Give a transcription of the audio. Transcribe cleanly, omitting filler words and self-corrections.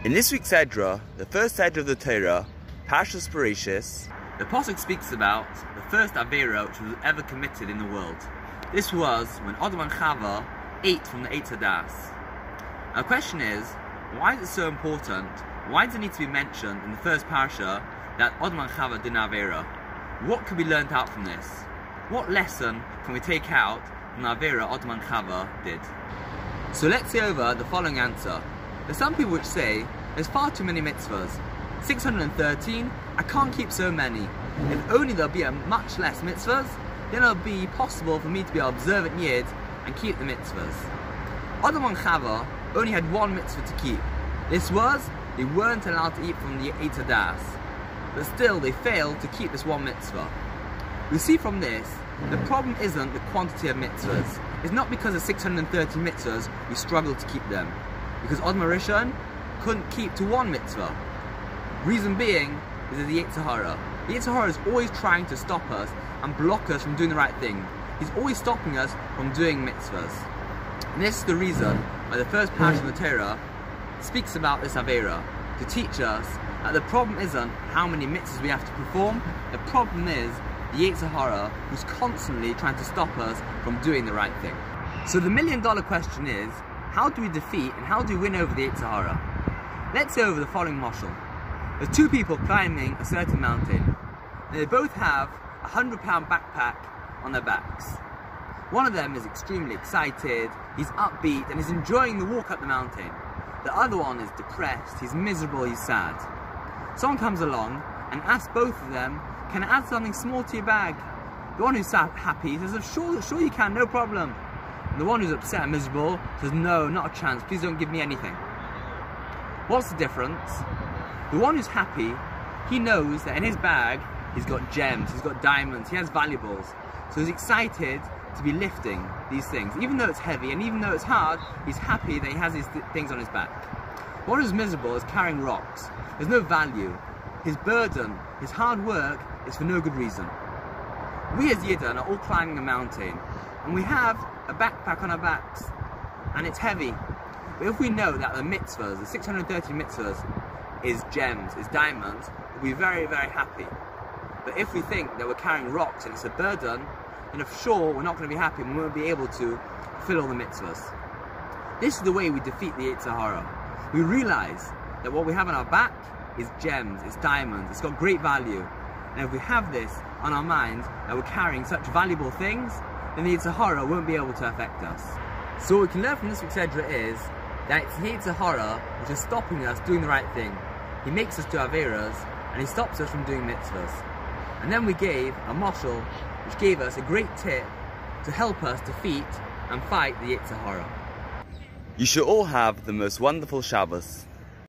In this week's Edra, the first Edra of the Torah, Parshas Bereshis, the Pasuk speaks about the first Avera which was ever committed in the world. This was when Adam and Chava ate from the Eitz Hadas. Now the question is, why is it so important? Why does it need to be mentioned in the first parasha that Adam and Chava did an Avera? What can be learnt out from this? What lesson can we take out from the Avera Adam and Chava did? So let's see over the following answer. There's some people which say, there's far too many mitzvahs. 613, I can't keep so many. If only there'll be a much less mitzvahs, then it'll be possible for me to be an observant yid and keep the mitzvahs. Adam and Chava only had one mitzvah to keep. This was, they weren't allowed to eat from the Eitz Hadas. But still, they failed to keep this one mitzvah. We see from this, the problem isn't the quantity of mitzvahs. It's not because of 630 mitzvahs we struggle to keep them. Because Adam Rishon couldn't keep to one mitzvah. Reason being is the Yetzer Hara. The Yetzer Hara is always trying to stop us and block us from doing the right thing. He's always stopping us from doing mitzvahs. And this is the reason why the first parasha of the Torah speaks about this Avera, to teach us that the problem isn't how many mitzvahs we have to perform, the problem is the Yetzer Hara who's constantly trying to stop us from doing the right thing. So the million-dollar question is, how do we defeat and how do we win over the Yetzer Hara? Let's go over the following mashal. There's two people climbing a certain mountain, and they both have a 100-pound backpack on their backs. One of them is extremely excited, he's upbeat, and he's enjoying the walk up the mountain. The other one is depressed, he's miserable, he's sad. Someone comes along and asks both of them, can I add something small to your bag? The one who's happy says, sure you can, no problem. And the one who's upset and miserable says, no, not a chance, please don't give me anything. What's the difference? The one who's happy, he knows that in his bag, he's got gems, he's got diamonds, he has valuables. So he's excited to be lifting these things. Even though it's heavy and even though it's hard, he's happy that he has these things on his back. The one who's miserable is carrying rocks. There's no value. His burden, his hard work is for no good reason. We as Yidden are all climbing a mountain, and we have a backpack on our backs, and it's heavy. But if we know that the mitzvahs, the 630 mitzvahs, is gems, is diamonds, we'll be very, very happy. But if we think that we're carrying rocks and it's a burden, then for sure we're not going to be happy and we won't be able to fulfill all the mitzvahs. This is the way we defeat the Yetzer Hara. We realize that what we have on our back is gems, it's diamonds, it's got great value. And if we have this on our minds, that we're carrying such valuable things, then the Yetzer Hara won't be able to affect us. So what we can learn from this week's Edra is that it's the Yetzer Hara which is stopping us doing the right thing. He makes us do Averas, and he stops us from doing mitzvahs. And then we gave a mashal which gave us a great tip to help us defeat and fight the Yetzer Hara. You should all have the most wonderful Shabbos.